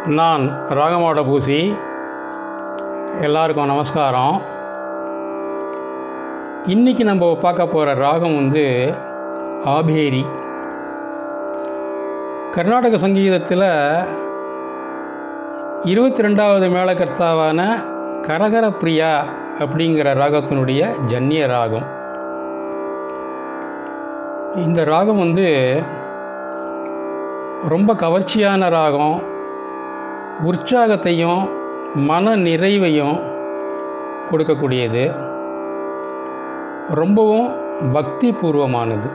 நான் ராகமாவோட பூசி. எல்லாருக்கும் நமஸ்காரம். இன்றைக்கி நம்ம பார்க்க போகிற ராகம் ஆபேரி. கர்நாடக சங்கீதத்தில் 22வது மேளகர்த்தாவான கரகர பிரியா அப்படிங்கிற ராகத்தினுடைய ஜன்னிய ராகம். இந்த ராகம் ரொம்ப கவர்ச்சியான ராகம். உற்சாகத்தையும் மன நிறைவையும் கொடுக்கக்கூடியது. ரொம்பவும் பக்தி பூர்வமானது.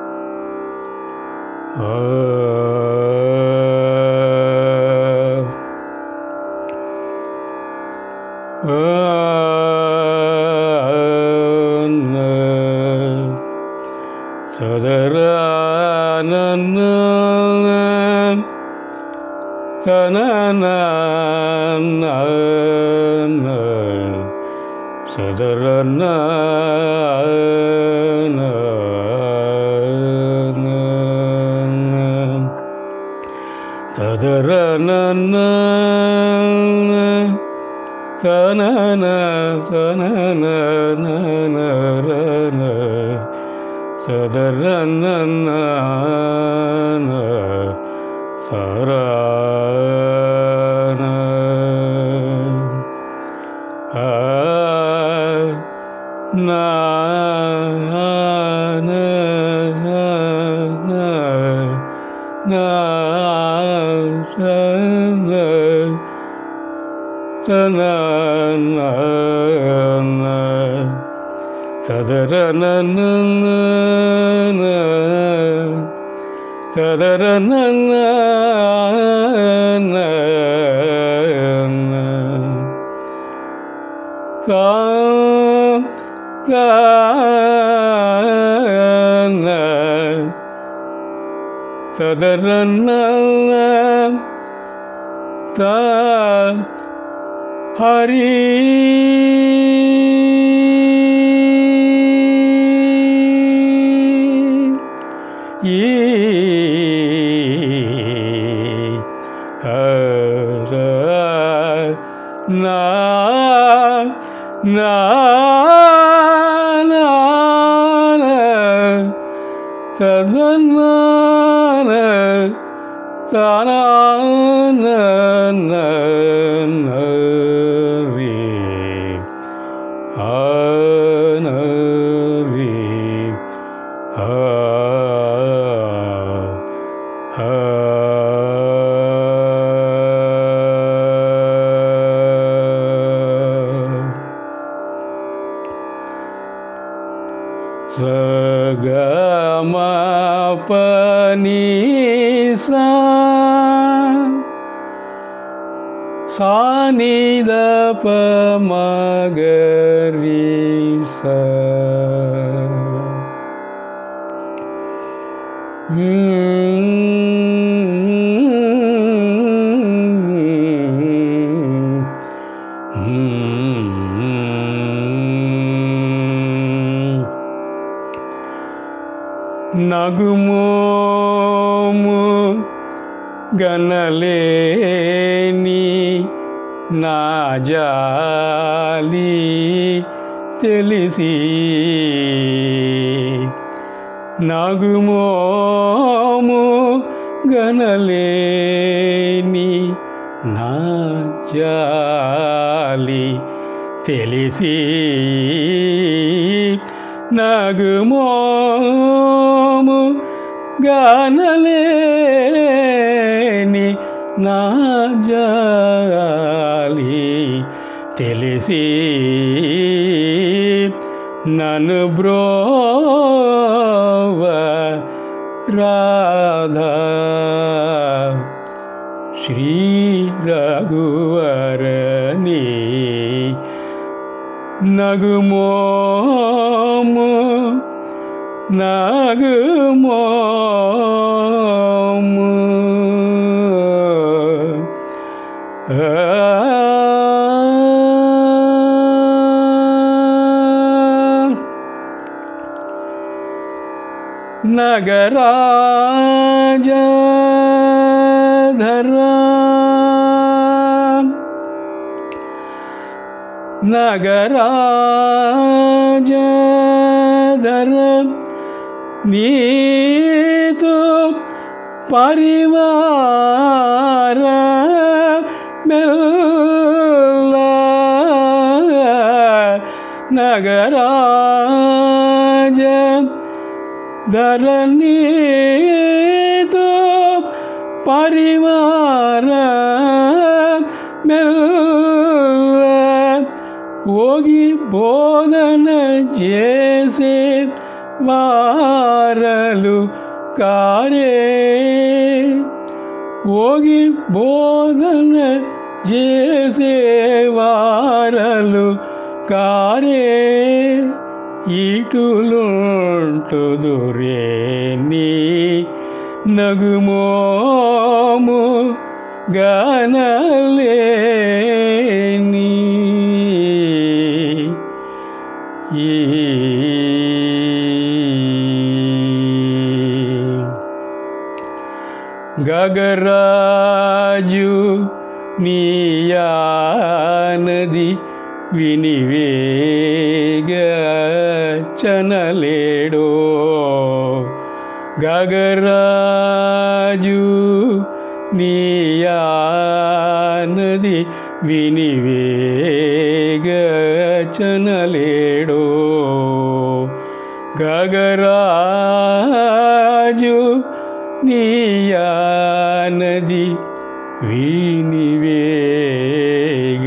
నగుమోము గనలేని నా జాలి తెలిసి నగుమోము గనలేని నా జాలి తెలిసి నగుమోము గానలేని నా జాలి తెలిసి నన్ను బ్రోవ రాధా శ్రీ రఘువరని నగుమోము నగుమోము నగరాజధరా నగరాజధర నీతో పరివార మెల్ల నగరాజధర నీతో పరివార మెల్ల ఓగి బోధన చేసే వారలు కారే ఓగి బోధన చేసే వారలు కారే ఇటులుంటుదురే నీ నగుమోము గనలేని గగరాజు నీయానది వినివేగ చనలేడో గగరాజు నీయానది వినివేగ చనలేడో గగరాజు నీయానది వినివేగ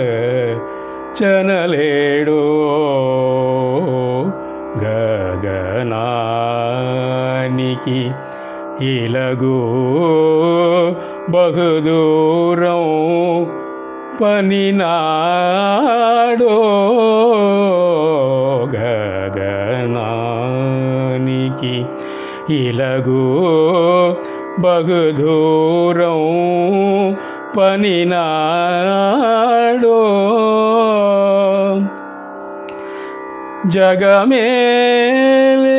చనలేడో గగనానికి ఇలగో బహుదూరం పనినాడో గగనానికి ఇలగో బహుదూరం పనినాడో జగమేలే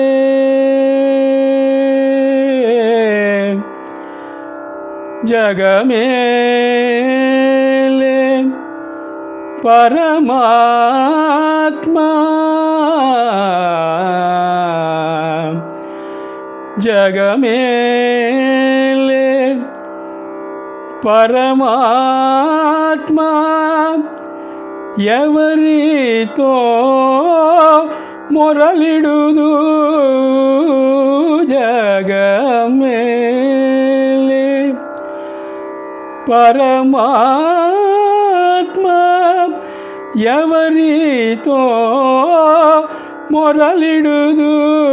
జగమేలే పరమాత్మా జగమేలే పరమాత్మా ఎవరితో మొరలిడుదు జగమేలే పరమాత్మా ఎవరితో మొరలిడుదు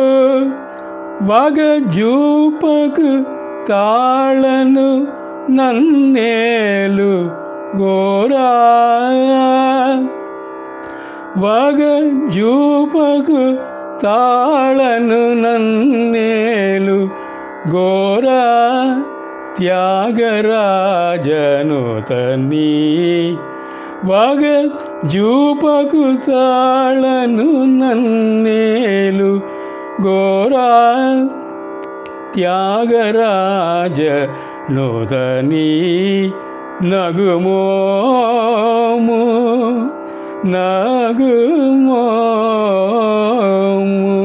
వగజూపకు తాళను నన్నేలు గోరా వగజూపకు తాళను నన్నేలు గోరా త్యాగరాజను తని వగజూపకు తాళను నన్నేలు గోరా త్యాగరాజ నూతని నగుమోము నగుమోము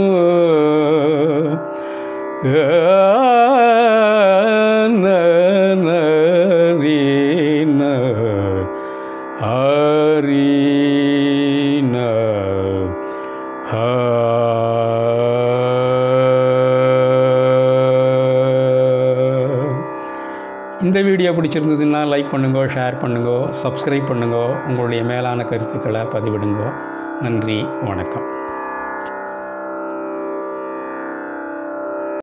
இந்த வீடியோ பிடிச்சிருந்ததுன்னா லைக் பண்ணுங்க, ஷேர் பண்ணுங்க, சப்ஸ்கிரைப் பண்ணுங்க, உங்களுடைய மேலான கருத்துக்களை பதிவிடுங்க. நன்றி, வணக்கம்.